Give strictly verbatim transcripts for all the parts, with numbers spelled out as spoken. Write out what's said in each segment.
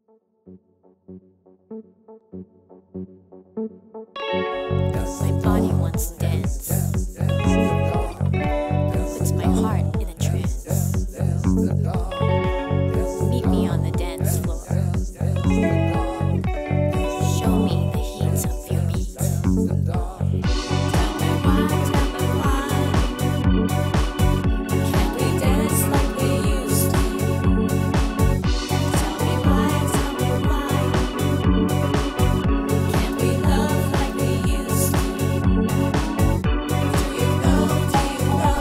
My body wants to dance, puts my heart in a trance. Meet me on the dance floor. Show me the heat of your meat. Tell me why, tell me why. Can't we dance like we used to? Tell me why, tell me why. Can't we love like we used to? Do you know, do you know?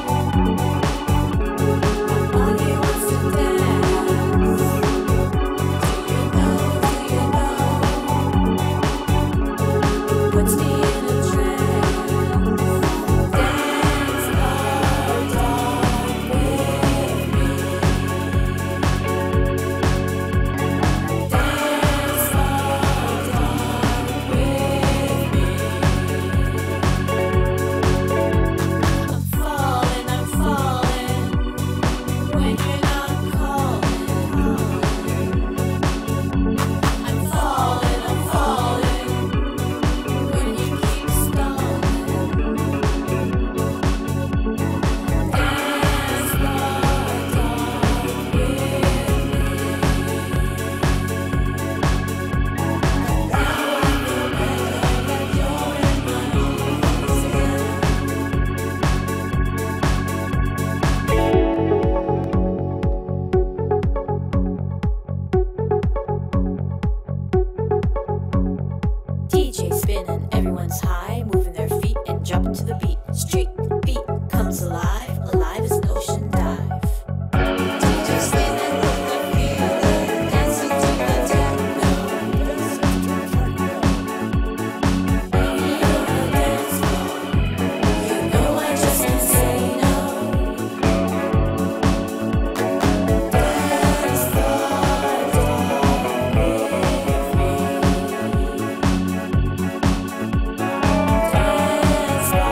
My body wants to dance. Do you know, do you know? Puts me in a trance. Dance the dark with me. Dance the dark with me. I'm falling, I'm falling when you're not calling. I'm falling, I'm falling when you keep stalling. Dance the dark with me. Now I feel better that you're in my arms again. D J spinning, everyone's high, moving their feet and jumping to the beat. Street beat comes alive, alive as an ocean dive. D J spinning with the feeling, dancing to the techno. Baby, on the dance floor, you know I just can't say no. Dance the dark with me. Dance the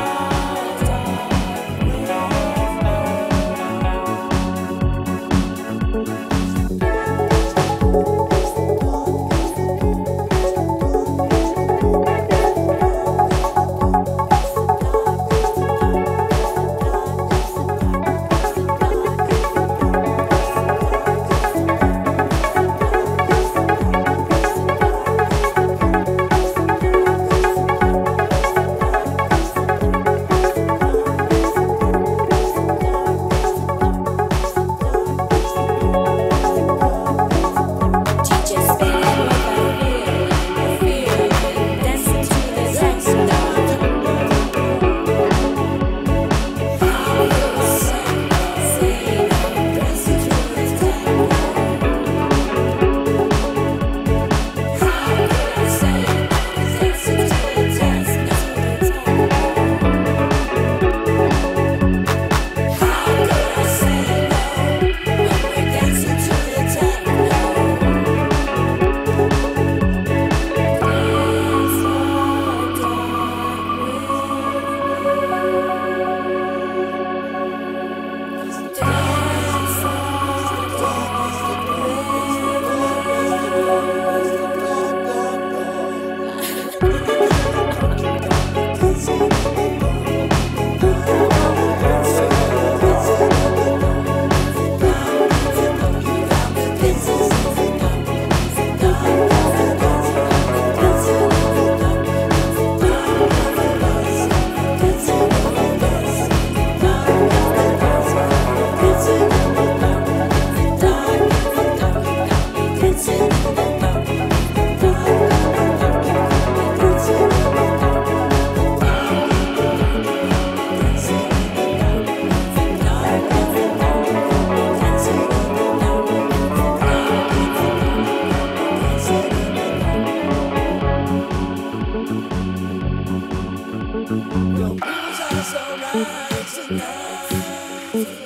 Your blues are so right tonight.